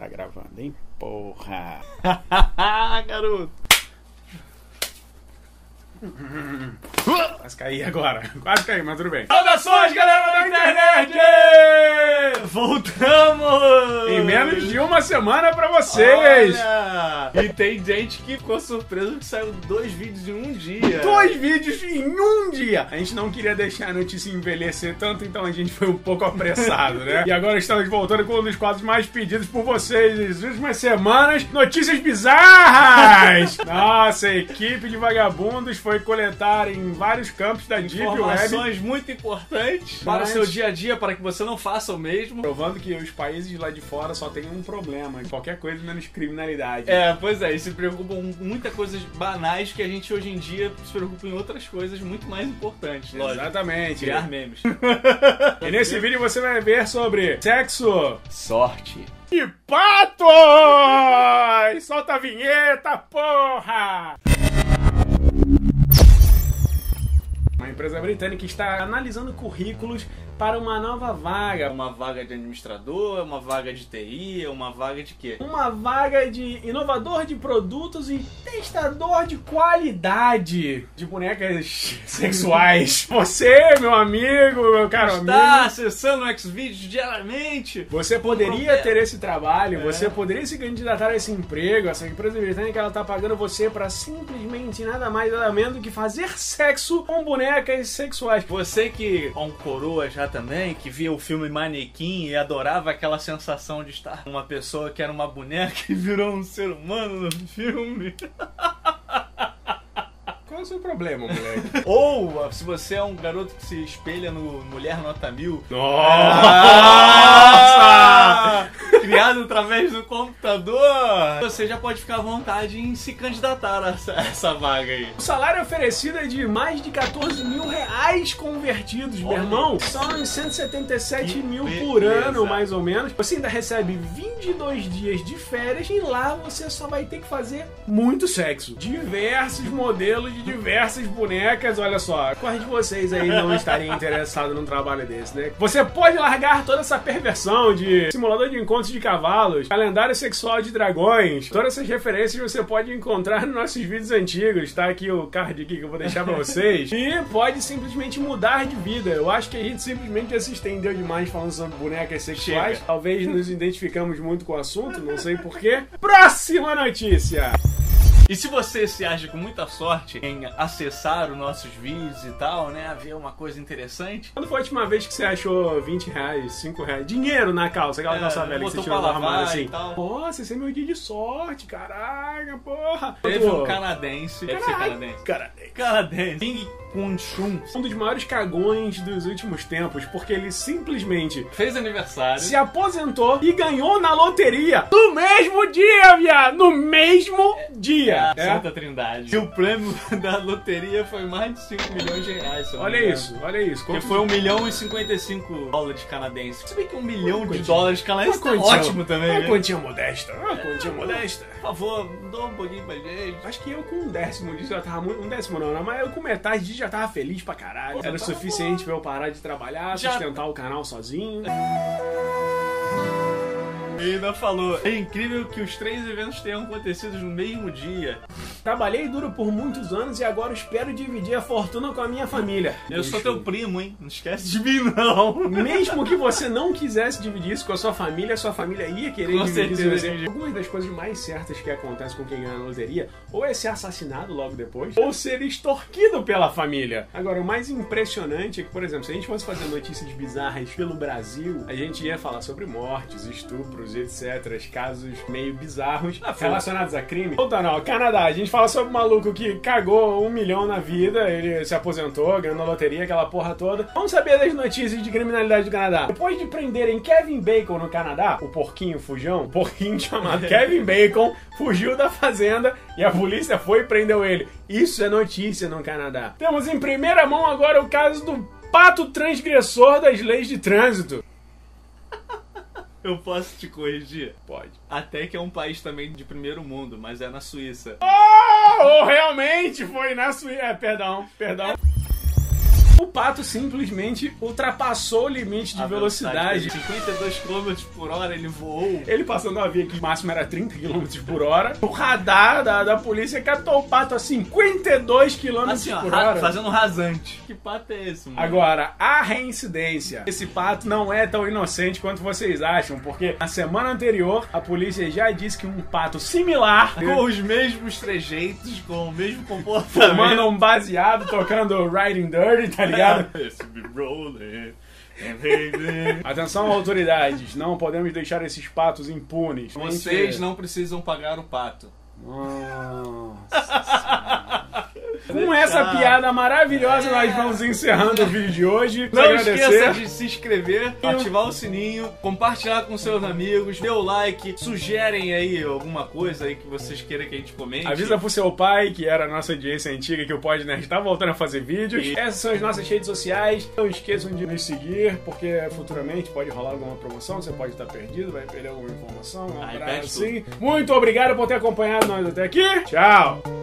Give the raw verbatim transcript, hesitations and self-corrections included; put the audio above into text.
tá gravando, hein? Porra! Garoto! Quase caí agora. Quase caí, mas tudo bem. Saudações, galera da internet! Voltamos! Em menos de uma semana pra vocês! Olha! E tem gente que ficou surpreso que saiu dois vídeos em um dia. Dois vídeos em um dia! A gente não queria deixar a notícia envelhecer tanto, então a gente foi um pouco apressado, né? E agora estamos voltando com um dos quadros mais pedidos por vocês nas últimas semanas: notícias bizarras! Nossa, a equipe de vagabundos foi coletar em vários campos da Deep Web informações muito importantes para o Mas- seu dia a dia, para que você não faça o mesmo. provando que os países lá de fora só tem um problema: qualquer coisa menos criminalidade. É, pois é, e se preocupam com muitas coisas banais que a gente hoje em dia se preocupa em outras coisas muito mais importantes, lógico. Exatamente. Criar memes. E nesse vídeo você vai ver sobre sexo Sorte. e patos! Solta a vinheta, porra! Uma empresa britânica está analisando currículos para uma nova vaga. É uma vaga de administrador, é uma vaga de T I, é uma vaga de quê? Uma vaga de inovador de produtos e testador de qualidade de bonecas sexuais. Você, meu amigo, meu caro Está amigo, acessando o Xvideos diariamente? você poderia Problema. ter esse trabalho, É. você poderia se candidatar a esse emprego. Essa empresa britânica, ela tá pagando você para simplesmente nada mais nada menos do que fazer sexo com bonecas sexuais. Você que é um coroa já também, que via o filme Manequim e adorava aquela sensação de estar com uma pessoa que era uma boneca e virou um ser humano no filme. Qual é o seu problema, moleque? Ou se você é um garoto que se espelha no Mulher Nota Mil. Nossa! Criado através do computador, você já pode ficar à vontade em se candidatar a essa, a essa vaga aí. O salário oferecido é de mais de quatorze mil reais convertidos, meu Olha. irmão. São uns cento e setenta e sete Que mil por beleza. ano, mais ou menos. Você ainda recebe vinte e dois dias de férias e lá você só vai ter que fazer muito sexo. Diversos modelos de diversas bonecas. Olha só, corre de vocês aí não estarem interessados num trabalho desse, né? Você pode largar toda essa perversão de simulador de encontros de cavalos, calendário sexual de dragões. Todas essas referências você pode encontrar nos nossos vídeos antigos. Tá aqui o card aqui que eu vou deixar pra vocês. E pode simplesmente mudar de vida. Eu acho que a gente simplesmente já se estendeu demais falando sobre bonecas sexuais. Chega. Talvez nos identificamos muito com o assunto, não sei porquê. Próxima notícia! E se você se acha com muita sorte em acessar os nossos vídeos e tal, né, ver uma coisa interessante, Quando foi a última vez que você achou vinte reais, cinco reais, dinheiro na calça? Aquela É, calça velha que você botou tirou do pra lavar armário e assim. tal. Nossa, esse é meu dia de sorte, caraca, porra. teve Pô, um canadense, deve ser caralho, canadense, canadense. canadense, King Kun-chun, Um dos maiores cagões dos últimos tempos, porque ele simplesmente fez aniversário. se aposentou e ganhou na loteria no mesmo dia, viado! No mesmo dia! A É. Santa Trindade. E o prêmio da loteria foi mais de cinco milhões de reais. se eu não me Olha engano. isso, olha isso. Porque foi um milhão e cinquenta e cinco dólares canadenses. Se bem que um milhão de quantia. dólares canadenses tá quantia- ótimo também, Uma né? quantia modesta, uma quantia modesta. Por favor, dá um pouquinho pra gente. Acho que eu com um décimo disso já tava muito. Um décimo não, não, mas eu com metade disso já tava feliz pra caralho. Era o tava suficiente pra eu parar de trabalhar, Já- sustentar o canal sozinho. E ainda falou, é incrível que os três eventos tenham acontecido no mesmo dia. Trabalhei duro por muitos anos e agora espero dividir a fortuna com a minha família. Eu sou Bicho. teu primo, hein? Não esquece de mim, não. Mesmo que você não quisesse dividir isso com a sua família, a sua família ia querer Com dividir isso com certeza, você. dividir. Algumas das coisas mais certas que acontecem com quem ganha na loteria, ou é ser assassinado logo depois, ou ser extorquido pela família. Agora, o mais impressionante é que, por exemplo, se a gente fosse fazer notícias bizarras pelo Brasil, a gente ia falar sobre mortes, estupros, etcétera. Casos meio bizarros Ah, foi. relacionados a crime. Ou tá, não, Canadá, a gente fala sobre um maluco que cagou um milhão na vida, ele se aposentou, ganhou na loteria, aquela porra toda. Vamos saber das notícias de criminalidade do Canadá. Depois de prenderem Kevin Bacon no Canadá, o porquinho fujão, o porquinho chamado Kevin Bacon, fugiu da fazenda e a polícia foi e prendeu ele. Isso é notícia no Canadá. Temos em primeira mão agora o caso do pato transgressor das leis de trânsito. Eu posso te corrigir? Pode. Até que é um país também de primeiro mundo, mas é na Suíça. Oh, realmente foi na Suíça. É, perdão, perdão. O pato simplesmente ultrapassou o limite de A velocidade. cinquenta e dois quilômetros por hora ele voou. Ele passando uma via que o máximo era trinta quilômetros por hora. O radar da, da polícia catou o pato a cinquenta e dois quilômetros Assim, ó, por ra- hora. fazendo rasante. Que pato é esse, mano? Agora, a reincidência. Esse pato não é tão inocente quanto vocês acham, porque na semana anterior a polícia já disse que um pato similar, Com os mesmos trejeitos, com o mesmo comportamento. fumando um baseado, tocando Riding Dirty, tá ligado? Esse be rolling. Baby. Atenção, autoridades, não podemos deixar esses patos impunes. Vocês não precisam pagar o pato. Nossa. Com essa piada maravilhosa, nós vamos encerrando o vídeo de hoje. Não Quero esqueça de se inscrever, ativar o sininho, compartilhar com seus amigos, dê o like, sugerem aí alguma coisa aí que vocês queiram que a gente comente. Avisa pro seu pai, que era a nossa audiência antiga, que o Pod Nerd tá voltando a fazer vídeos. E- Essas são as nossas redes sociais. Não esqueçam de nos seguir, porque futuramente pode rolar alguma promoção, você pode estar perdido, vai perder alguma informação, um Ai, abraço perde assim. Muito obrigado por ter acompanhado nós até aqui. Tchau!